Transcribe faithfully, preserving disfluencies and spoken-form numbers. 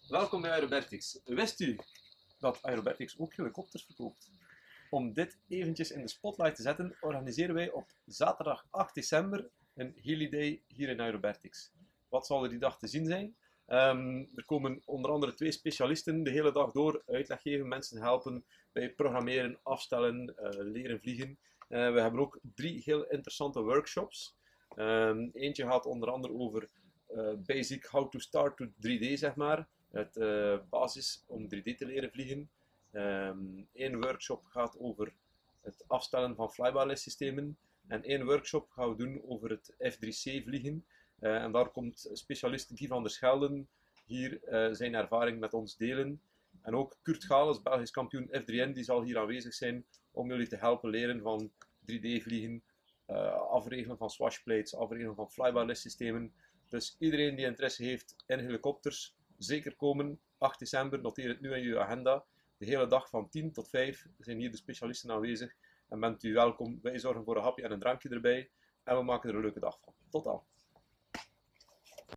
Welkom bij Aerobertics. Wist u dat Aerobertics ook helikopters verkoopt? Om dit eventjes in de spotlight te zetten, organiseren wij op zaterdag acht december een Heli-day hier in Aerobertics. Wat zal er die dag te zien zijn? Um, er komen onder andere twee specialisten de hele dag door uitleg geven, mensen helpen bij programmeren, afstellen, uh, leren vliegen. Uh, we hebben ook drie heel interessante workshops. Um, eentje gaat onder andere over uh, basic how to start to drie D, zeg maar. Het uh, basis om drie D te leren vliegen. Um, Eén workshop gaat over het afstellen van flybarless systemen. En één workshop gaan we doen over het F drie C vliegen. Uh, en daar komt specialist Guy van der Schelden hier uh, zijn ervaring met ons delen. En ook Kurt Gales, Belgisch kampioen F drie N, die zal hier aanwezig zijn om jullie te helpen leren van drie D vliegen, uh, afregelen van swashplates, afregelen van flybarless systemen. Dus iedereen die interesse heeft in helikopters, zeker komen. acht december, noteer het nu in je agenda. De hele dag van tien tot vijf zijn hier de specialisten aanwezig. En bent u welkom. Wij zorgen voor een hapje en een drankje erbij. En we maken er een leuke dag van. Tot dan.